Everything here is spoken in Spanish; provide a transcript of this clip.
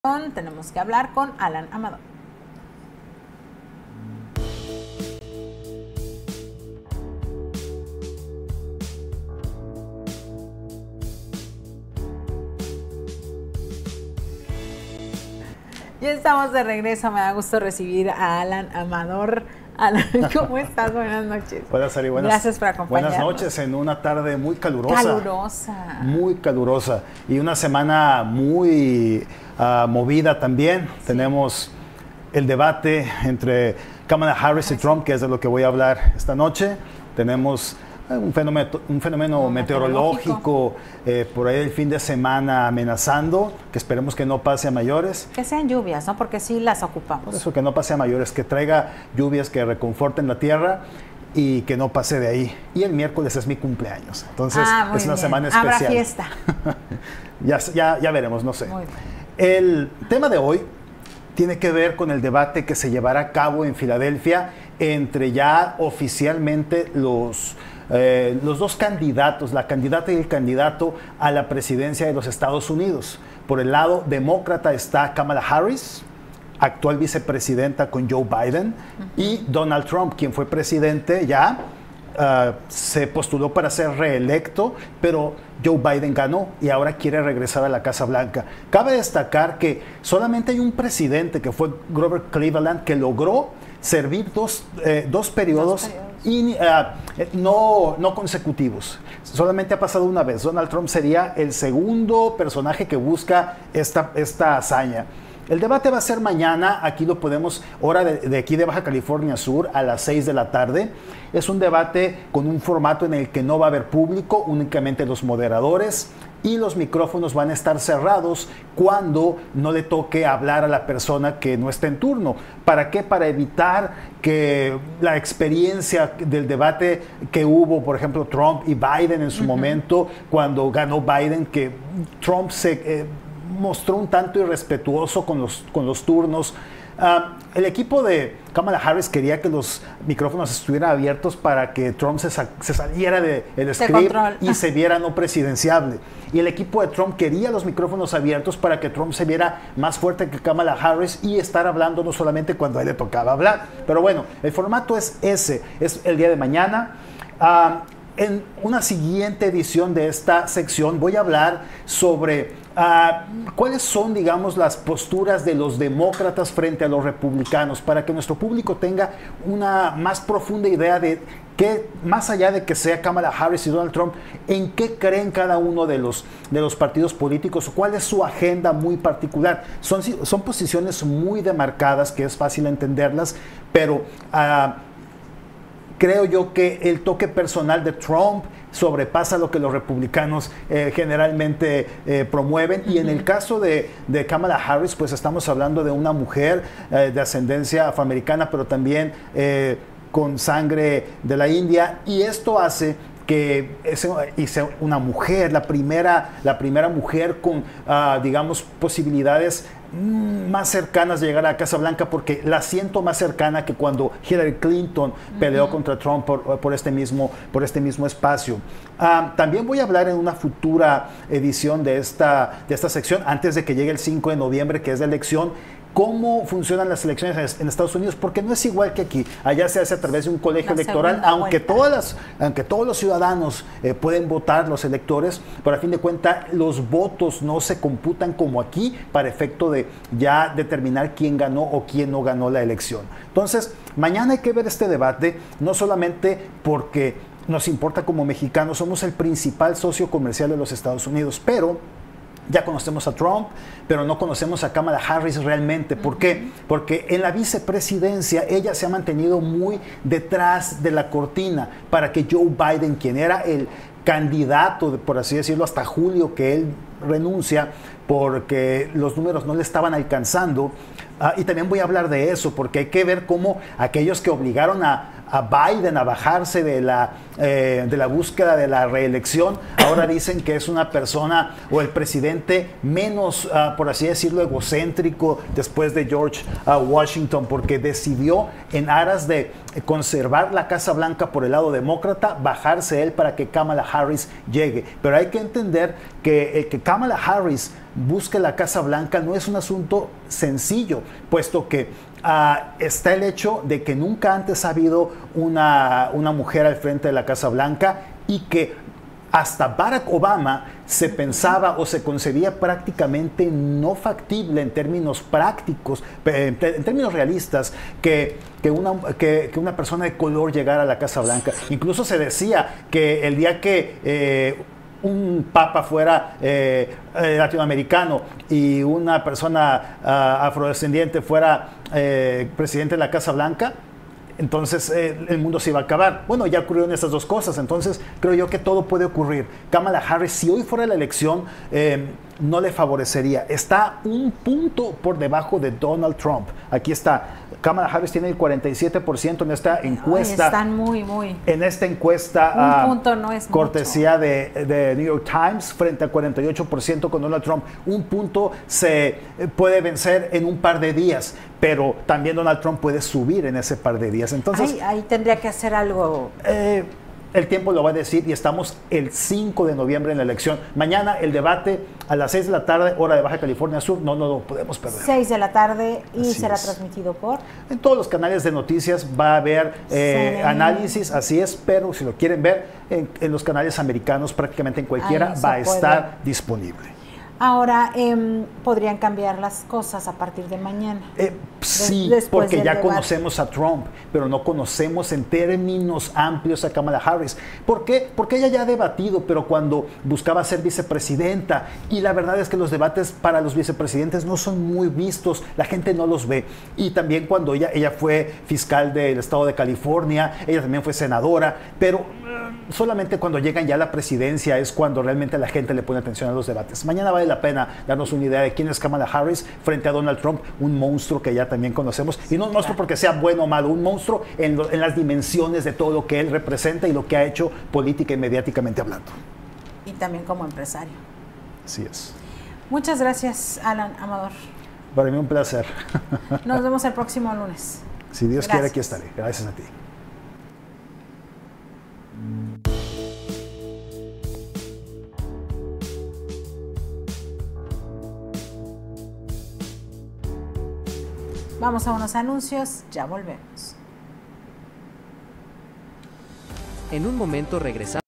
Tenemos que hablar con Alan Amador. Ya estamos de regreso, me da gusto recibir a Alan Amador. Alan, ¿cómo estás? Buenas noches. Hola, Sari, gracias por acompañarnos. Buenas noches en una tarde muy calurosa. Calurosa. Muy calurosa. Y una semana muy movida también. Sí. Tenemos el debate entre Kamala Harris y Trump, que es de lo que voy a hablar esta noche. Tenemos un fenómeno meteorológico por ahí el fin de semana amenazando, que esperemos que no pase a mayores. Que sean lluvias, ¿no? Porque sí las ocupamos. Por eso que no pase a mayores, que traiga lluvias que reconforten la tierra y que no pase de ahí. Y el miércoles es mi cumpleaños, entonces es una semana especial. Habrá fiesta. ya veremos, no sé. El tema de hoy tiene que ver con el debate que se llevará a cabo en Filadelfia entre ya oficialmente los dos candidatos, la candidata y el candidato a la presidencia de los Estados Unidos. Por el lado demócrata está Kamala Harris, actual vicepresidenta con Joe Biden, y Donald Trump, quien fue presidente ya, se postuló para ser reelecto, pero Joe Biden ganó y ahora quiere regresar a la Casa Blanca. Cabe destacar que solamente hay un presidente, que fue Grover Cleveland, que logró servir dos periodos no consecutivos. Solamente ha pasado una vez. Donald Trump sería el segundo personaje que busca esta hazaña. El debate va a ser mañana, aquí lo podemos, hora de aquí de Baja California Sur, a las 6 de la tarde. Es un debate con un formato en el que no va a haber público, únicamente los moderadores, y los micrófonos van a estar cerrados cuando no le toque hablar a la persona que no está en turno. ¿Para qué? Para evitar que la experiencia del debate que hubo, por ejemplo, Trump y Biden en su momento, cuando ganó Biden, que Trump se mostró un tanto irrespetuoso con los turnos. El equipo de Kamala Harris quería que los micrófonos estuvieran abiertos para que Trump se saliera del script y se viera no presidenciable. Y el equipo de Trump quería los micrófonos abiertos para que Trump se viera más fuerte que Kamala Harris y estar hablando no solamente cuando a él le tocaba hablar. Pero bueno, el formato es ese, es el día de mañana. En una siguiente edición de esta sección voy a hablar sobre cuáles son, digamos, las posturas de los demócratas frente a los republicanos, para que nuestro público tenga una más profunda idea de que, más allá de que sea Kamala Harris y Donald Trump, en qué creen cada uno de los partidos políticos, cuál es su agenda muy particular. Son posiciones muy demarcadas, que es fácil entenderlas, pero creo yo que el toque personal de Trump sobrepasa lo que los republicanos generalmente promueven. Y en el caso de Kamala Harris, pues estamos hablando de una mujer de ascendencia afroamericana, pero también con sangre de la India. Y esto hace que sea una mujer, la primera mujer con, digamos, posibilidades más cercanas de llegar a la Casa Blanca, porque la siento más cercana que cuando Hillary Clinton peleó contra Trump por este mismo espacio. También voy a hablar en una futura edición de esta sección, antes de que llegue el 5 de noviembre, que es la elección, cómo funcionan las elecciones en Estados Unidos, porque no es igual que aquí. Allá se hace a través de un colegio electoral, aunque todos los ciudadanos pueden votar, los electores, pero a fin de cuentas los votos no se computan como aquí para efecto de ya determinar quién ganó o quién no ganó la elección. Entonces, mañana hay que ver este debate, no solamente porque nos importa como mexicanos, somos el principal socio comercial de los Estados Unidos, pero ya conocemos a Trump, pero no conocemos a Kamala Harris realmente. ¿Por qué? Porque en la vicepresidencia ella se ha mantenido muy detrás de la cortina para que Joe Biden, quien era el candidato, por así decirlo, hasta julio, que él renuncia porque los números no le estaban alcanzando. Y también voy a hablar de eso, porque hay que ver cómo aquellos que obligaron a a Biden a bajarse de la búsqueda de la reelección. Ahora dicen que es una persona o el presidente menos, por así decirlo, egocéntrico después de George Washington, porque decidió en aras de conservar la Casa Blanca por el lado demócrata, bajarse él para que Kamala Harris llegue. Pero hay que entender que Kamala Harris busque la Casa Blanca no es un asunto sencillo, puesto que está el hecho de que nunca antes ha habido una mujer al frente de la Casa Blanca y que hasta Barack Obama se pensaba o se concebía prácticamente no factible en términos prácticos, en términos realistas, que una persona de color llegara a la Casa Blanca. Incluso se decía que el día que un papa fuera latinoamericano y una persona afrodescendiente fuera presidente de la Casa Blanca, entonces el mundo se iba a acabar. Bueno, ya ocurrieron estas dos cosas, entonces creo yo que todo puede ocurrir. Kamala Harris, si hoy fuera la elección, no le favorecería. Está un punto por debajo de Donald Trump. Aquí está. Kamala Harris tiene el 47% en esta encuesta. Están muy. En esta encuesta, un punto no es cortesía de New York Times, frente al 48% con Donald Trump. Un punto se puede vencer en un par de días, pero también Donald Trump puede subir en ese par de días. Entonces, ahí tendría que hacer algo. El tiempo lo va a decir y estamos el 5 de noviembre en la elección. Mañana el debate a las 6 de la tarde, hora de Baja California Sur, no lo podemos perder. 6 de la tarde y así será es. Transmitido por... En todos los canales de noticias va a haber análisis, así es, pero si lo quieren ver en los canales americanos, prácticamente en cualquiera va a estar disponible. Ahora, ¿podrían cambiar las cosas a partir de mañana? Sí, porque ya conocemos a Trump, pero no conocemos en términos amplios a Kamala Harris. ¿Por qué? Porque ella ya ha debatido, pero cuando buscaba ser vicepresidenta, y la verdad es que los debates para los vicepresidentes no son muy vistos, la gente no los ve. Y también cuando ella fue fiscal del estado de California, ella también fue senadora, pero solamente cuando llegan ya a la presidencia es cuando realmente la gente le pone atención a los debates. Mañana vale la pena darnos una idea de quién es Kamala Harris frente a Donald Trump, un monstruo que ya también conocemos, y no un monstruo porque sea bueno o malo, un monstruo en las dimensiones de todo lo que él representa y lo que ha hecho política y mediáticamente hablando. Y también como empresario. Así es. Muchas gracias, Alan Amador. Para mí un placer. Nos vemos el próximo lunes. Si Dios quiere, aquí estaré. Gracias a ti. Vamos a unos anuncios, ya volvemos. En un momento regresamos.